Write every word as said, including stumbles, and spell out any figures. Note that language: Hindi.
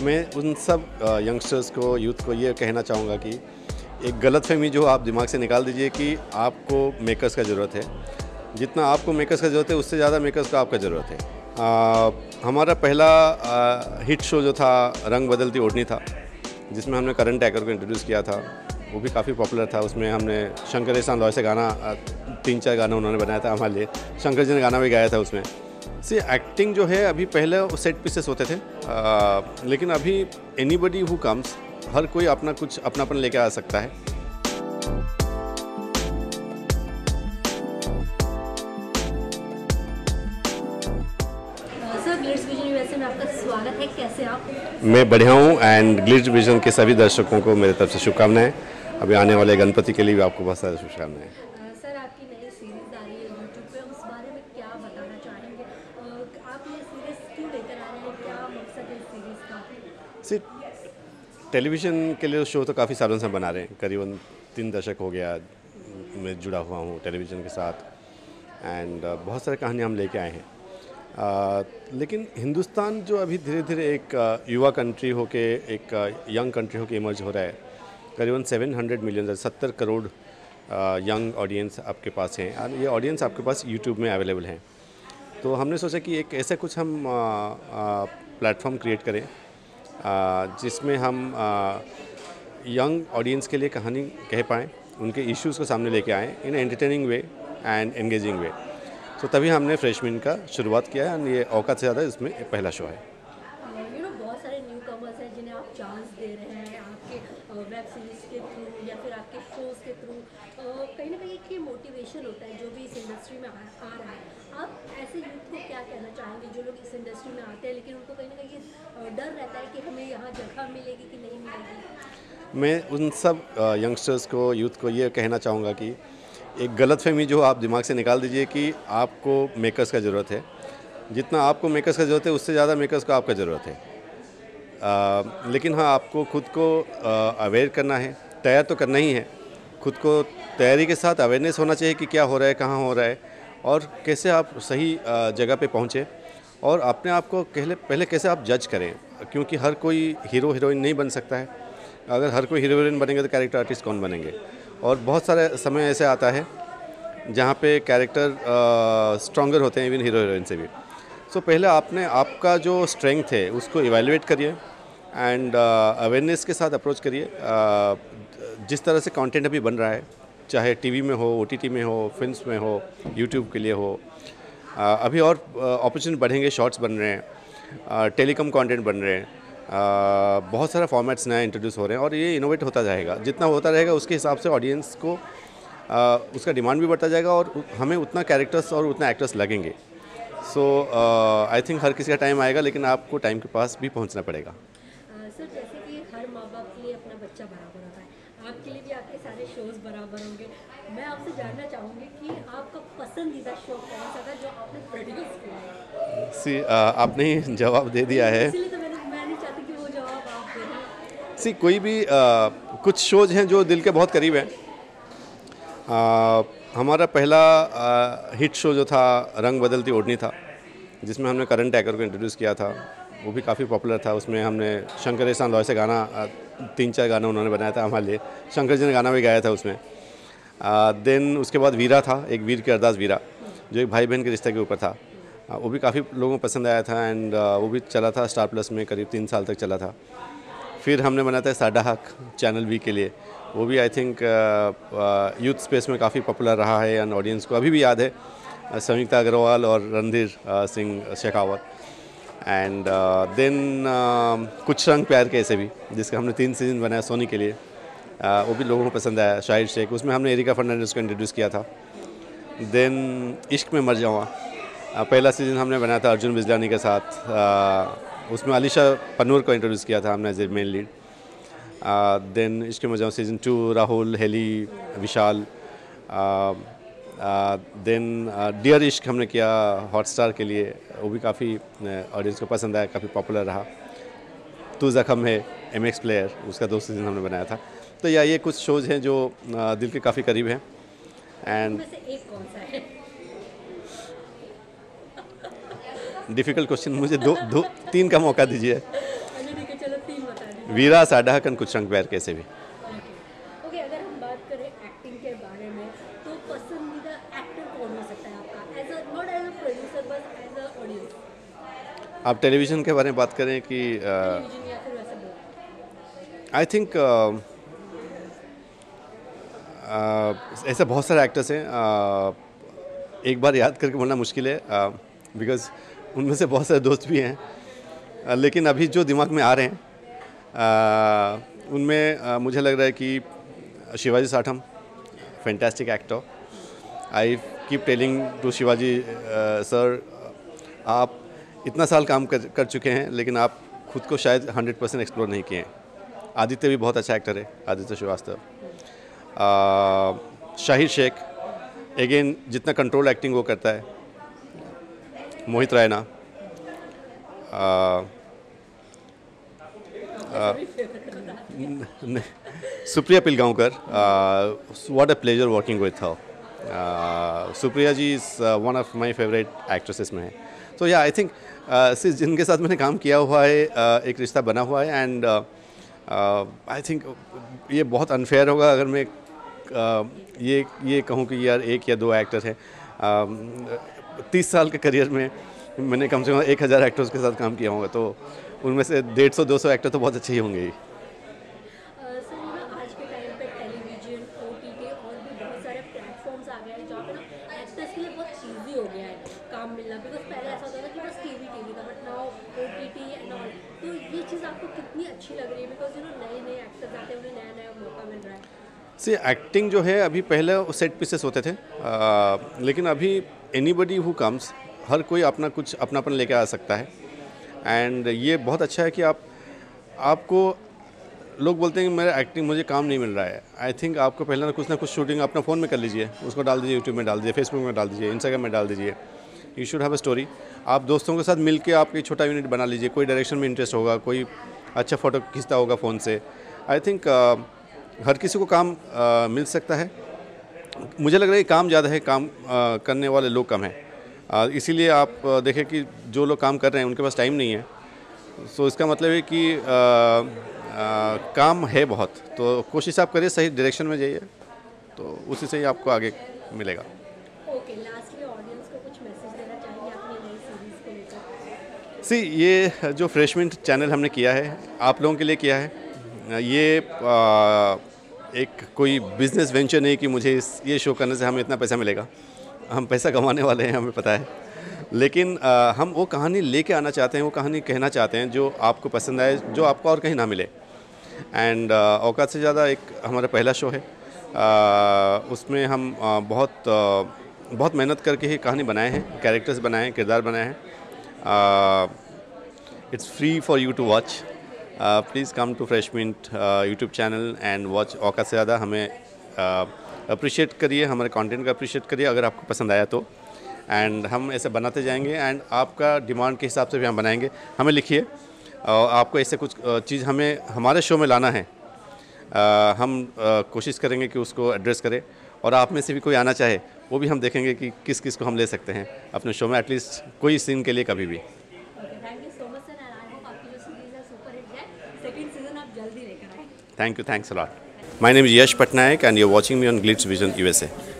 मैं उन सब यंगस्टर्स को, यूथ को ये कहना चाहूँगा कि एक गलतफहमी जो आप दिमाग से निकाल दीजिए कि आपको मेकर्स का ज़रूरत है। जितना आपको मेकर्स का ज़रूरत है उससे ज़्यादा मेकर्स को आपका ज़रूरत है। आ, हमारा पहला आ, हिट शो जो था रंग बदलती ओढ़नी था, जिसमें हमने करण टैकर को इंट्रोड्यूस किया था। वो भी काफ़ी पॉपुलर था। उसमें हमने शंकर एहसान लॉय से गाना, तीन चार गाना उन्होंने बनाया था हमारे लिए। शंकर जी ने गाना भी गाया था उसमें। से एक्टिंग जो है, अभी पहले सेट पीसेस होते थे, आ, लेकिन अभी एनीबडी हु कम्स, हर कोई अपना कुछ अपनापन लेके आ सकता है। सर, ग्लिट्स विजन यूएसए में आपका स्वागत है। कैसे आप? मैं बढ़िया हूँ एंड ग्लिट्स विजन के सभी दर्शकों को मेरे तरफ से शुभकामनाएं। अभी आने वाले गणपति के लिए भी आपको बहुत सारी शुभकामनाएं। सर, आपकी नई सीरीज आ रही है यूट्यूब पे, उस बारे में क्या बताना चाहेंगे? आप ये सीरीज क्यों लेकर आ रहे हैं? क्या मकसद है इस सीरीज का? सिर्फ टेलीविज़न के लिए शो तो काफ़ी सालों से बना रहे हैं, करीबन तीन दशक हो गया मैं जुड़ा हुआ हूँ टेलीविज़न के साथ एंड बहुत सारी कहानियाँ हम लेके आए हैं। आ, लेकिन हिंदुस्तान जो अभी धीरे धीरे एक युवा कंट्री होके, एक यंग कंट्री होके इमर्ज हो रहा है, करीबन सात सौ मिलियन सत्तर करोड़ यंग ऑडियंस आपके पास हैं और ये ऑडियंस आपके पास यूट्यूब में अवेलेबल हैं। तो हमने सोचा कि एक ऐसा कुछ हम प्लेटफॉर्म क्रिएट करें जिसमें हम यंग ऑडियंस के लिए कहानी कह पाएँ, उनके इश्यूज़ को सामने लेके आएँ in entertaining way and engaging way. तो तभी हमने फ्रेशमिन का शुरुआत किया है और ये औकात से ज़्यादा इसमें पहला शो है। यू नो बहुत सारे न्यू कमर्स हैं जिन्हें आप चांस दे रहे हैं आपके वेब सीरीज़ के थ्रू या फिर आपके शोज़ के थ्रू। कहीं ना कहीं एक ये मोटिवेशन होता है जो भी इस इंडस्ट्री में आ, आ रहा है। आप ऐसे यूथ को क्या कहना चाहेंगे जो लोग इस इंडस्ट्री में आते हैं लेकिन उनको कहीं ना कहीं ये डर रहता है कि हमें यहाँ जगह मिलेगी कि नहीं मिलेगी? मैं उन सब यंगस्टर्स को, यूथ को ये कहना चाहूँगा कि एक गलतफहमी जो आप दिमाग से निकाल दीजिए कि आपको मेकर्स का ज़रूरत है। जितना आपको मेकर्स का ज़रूरत है उससे ज़्यादा मेकर्स को आपका ज़रूरत है। आ, लेकिन हाँ, आपको खुद को अवेयर करना है, तैयार तो करना ही है। खुद को तैयारी के साथ अवेयरनेस होना चाहिए कि क्या हो रहा है, कहाँ हो रहा है और कैसे आप सही जगह पे पहुँचे और अपने आप को पहले पहले कैसे आप जज करें, क्योंकि हर कोई हीरो हीरोइन नहीं बन सकता है। अगर हर कोई हीरो हीरोइन बनेंगे तो कैरेक्टर आर्टिस्ट कौन बनेंगे? और बहुत सारे समय ऐसे आता है जहाँ पे कैरेक्टर स्ट्रॉन्गर होते हैं इवन हीरो हीरोइन से भी। सो so, पहले आपने आपका जो स्ट्रेंथ है उसको इवैल्यूएट करिए एंड अवेयरनेस के साथ अप्रोच करिए। uh, जिस तरह से कंटेंट अभी बन रहा है, चाहे टीवी में हो, ओटीटी में हो, फिल्म्स में हो, यूट्यूब के लिए हो, uh, अभी और अपॉर्चुनिटी uh, बढ़ेंगे, शॉर्ट्स बन रहे हैं, टेलीकॉम कंटेंट बन रहे हैं, Uh, बहुत सारा फॉर्मेट्स नया इंट्रोड्यूस हो रहे हैं और ये इनोवेट होता जाएगा। जितना होता रहेगा उसके हिसाब से ऑडियंस को uh, उसका डिमांड भी बढ़ता जाएगा और हमें उतना कैरेक्टर्स और उतना एक्टर्स लगेंगे। सो आई थिंक हर किसी का टाइम आएगा, लेकिन आपको टाइम के पास भी पहुंचना पड़ेगा। सर, जैसे कि हर माँ बाप के लिए अपना बच्चा बराबर होता है, आपके लिए भी आपके सारे शोज़ बराबर होंगे। मैं आपसे जानना चाहूँगी कि आपका पसंदीदा शो कौन सा था जो आपने प्रोड्यूस किया? सी uh, आपने ही जवाब दे दिया है। सी कोई भी आ, कुछ शोज़ हैं जो दिल के बहुत करीब हैं। आ, हमारा पहला आ, हिट शो जो था रंग बदलती ओढ़नी था, जिसमें हमने करण टैकर को इंट्रोड्यूस किया था। वो भी काफ़ी पॉपुलर था। उसमें हमने शंकर एहसान लॉय से गाना, तीन चार गाना उन्होंने बनाया था हमारे लिए। शंकर जी ने गाना भी गाया था उसमें। देन उसके बाद वीरा था, एक वीर की अरदास वीरा, जो एक भाई बहन के रिश्ते के ऊपर था। आ, वो भी काफ़ी लोगों को पसंद आया था एंड वो भी चला था स्टार प्लस में, करीब तीन साल तक चला था। फिर हमने बनाया था साडा हक चैनल वी के लिए। वो भी आई थिंक यूथ स्पेस में काफ़ी पॉपुलर रहा है एंड ऑडियंस को अभी भी याद है। संयुक्ता अग्रवाल और रणधीर सिंह शेखावत एंड देन कुछ रंग प्यार के ऐसे भी, जिसका हमने तीन सीज़न बनाया सोनी के लिए। uh, वो भी लोगों को पसंद आया। शाहिद शेख, उसमें हमने एरिका फर्नांडिस को इंट्रोड्यूस किया था। देन इश्क में मर जाऊँ, uh, पहला सीज़न हमने बनाया था अर्जुन बिजलानी के साथ। uh, उसमें अलीशा पन्नूर को इंट्रोड्यूस किया था हमने as a main lead. Then Ishq Mein Jaaun season two, Rahul, Heli, Vishal. Then dear Ishq हमने किया हॉटस्टार के लिए, वो भी काफ़ी ऑडियंस को पसंद आया, काफ़ी पॉपुलर रहा। तू ज़ख्म है, एम एक्स प्लेयर, उसका दो सीज़न हमने बनाया था। तो या ये कुछ शोज़ हैं जो uh, दिल के काफ़ी करीब हैं। एंड डिफ़िकल्ट क्वेश्चन, मुझे दो दो तीन का मौका दीजिए। ठीक है, चलो वीरा साडा कन कुछ रंग प्यार कैसे भी। ओके, अगर हम बात करें एक्टिंग के बारे में, तो पसंदीदा एक्टर कौन हो सकता है आपका, as a not as a producer but as a audience, आप टेलीविज़न के बारे में बात करें कि टेलीविजन या फिर वैसे बोल। आई थिंक ऐसे बहुत सारे एक्टर्स हैं, uh, एक बार याद करके बोलना मुश्किल है बिकॉज़ उनमें से बहुत सारे दोस्त भी हैं, uh, लेकिन अभी जो दिमाग में आ रहे हैं uh, उनमें uh, मुझे लग रहा है कि Shivaji Satham fantastic actor. I keep telling to Shivaji sir, आप इतना साल काम कर कर चुके हैं लेकिन आप खुद को शायद हंड्रेड परसेंट एक्सप्लोर नहीं किए हैं। आदित्य भी बहुत अच्छा एक्टर है, आदित्य श्रीवास्तव। शाहिर शेख अगेन जितना कंट्रोल एक्टिंग वो करता है। मोहित रैना, आ, आ, Supriya Pilgaonkar, what a pleasure working with her. Supriya ji is one of my favourite actresses में है। तो या आई थिंक सिर्फ जिनके साथ मैंने काम किया हुआ है, uh, एक रिश्ता बना हुआ है, एंड आई थिंक ये बहुत अनफेयर होगा अगर मैं uh, ये ये कहूँ कि यार एक या दो एक्टर हैं। तीस साल के करियर में मैंने कम से कम एक हज़ार एक्टर्स के साथ काम किया होगा, तो उनमें से डेढ़ सौ दो सौ एक्टर तो बहुत अच्छे ही होंगे ही। सर, ये ना आज के टाइम पे टेलीविजन, ओटीटी और भी बहुत सारे प्लेटफॉर्म्स आ गए हैं जहाँ पे ना एक्टर्स के लिए बहुत ईजी हो गया है काम मिलना, बिकॉज पहले ऐसा होता था कि बस टीवी टीवी था, but now OTT and all. तो ये चीज़ आपको कितनी अच्छी लग रही है, बिकॉज यू नो नए नए एक्टर्स आते हैं, उन्हें नया नया मौका मिल रहा है। सी एक्टिंग जो है अभी पहले सेट पीसेस होते थे, आ, लेकिन अभी एनीबडी हु कम्स, हर कोई अपना कुछ अपनापन लेके आ सकता है। एंड ये बहुत अच्छा है कि आप आपको लोग बोलते हैं कि मेरा एक्टिंग मुझे काम नहीं मिल रहा है। आई थिंक आपको पहले ना कुछ ना कुछ शूटिंग अपना फ़ोन में कर लीजिए, उसको डाल दीजिए, यूट्यूब में डाल दीजिए, फेसबुक में डाल दीजिए, इंस्टाग्राम में डाल दीजिए। You should have a story. आप दोस्तों के साथ मिल के आप एक छोटा यूनिट बना लीजिए, कोई डायरेक्शन में इंटरेस्ट होगा, कोई अच्छा फ़ोटो खींचता होगा फ़ोन से। आई थिंक uh, हर किसी को काम uh, मिल सकता है। मुझे लग रहा है काम ज़्यादा है, काम uh, करने वाले लोग कम हैं। uh, इसीलिए आप uh, देखें कि जो लोग काम कर रहे हैं उनके पास टाइम नहीं है। सो so, इसका मतलब है कि uh, uh, काम है बहुत, तो कोशिश आप करिए, सही डायरेक्शन में जाइए, तो उसी से ही आपको आगे मिलेगा। ओके, लास्टली ऑडियंस को कुछ मैसेज देना चाहेंगे अपनी नई सीरीज़ को लेकर? सी ये जो फ्रेशमेंट चैनल हमने किया है आप लोगों के लिए किया है। ये आ, एक कोई बिजनेस वेंचर नहीं कि मुझे इस ये शो करने से हमें इतना पैसा मिलेगा। हम पैसा कमाने वाले हैं, हमें पता है, लेकिन आ, हम वो कहानी लेके आना चाहते हैं, वो कहानी कहना चाहते हैं जो आपको पसंद आए, जो आपको और कहीं ना मिले। एंड औकात से ज़्यादा एक हमारा पहला शो है, आ, उसमें हम आ, बहुत आ, बहुत मेहनत करके ही कहानी बनाए हैं, कैरेक्टर्स बनाए हैं, किरदार बनाए हैं। It's free for you to watch. Please come to Fresh Mint YouTube channel and watch. औकात से ज़्यादा हमें अप्रिशिएट uh, करिए, हमारे कंटेंट का अप्रिशिएट करिए अगर आपको पसंद आया तो। एंड हम ऐसे बनाते जाएंगे, एंड आपका डिमांड के हिसाब से भी हम बनाएंगे। हमें लिखिए, uh, आपको ऐसे कुछ uh, चीज़ हमें हमारे शो में लाना है, uh, हम uh, कोशिश करेंगे कि उसको एड्रेस करें। और आप में से भी कोई आना चाहे वो भी हम देखेंगे कि किस किस को हम ले सकते हैं अपने शो में, एटलीस्ट कोई सीन के लिए कभी भी। Thank you, thanks a lot. My name is Yash Patnaik and you're watching me on Glitz Vision U S A.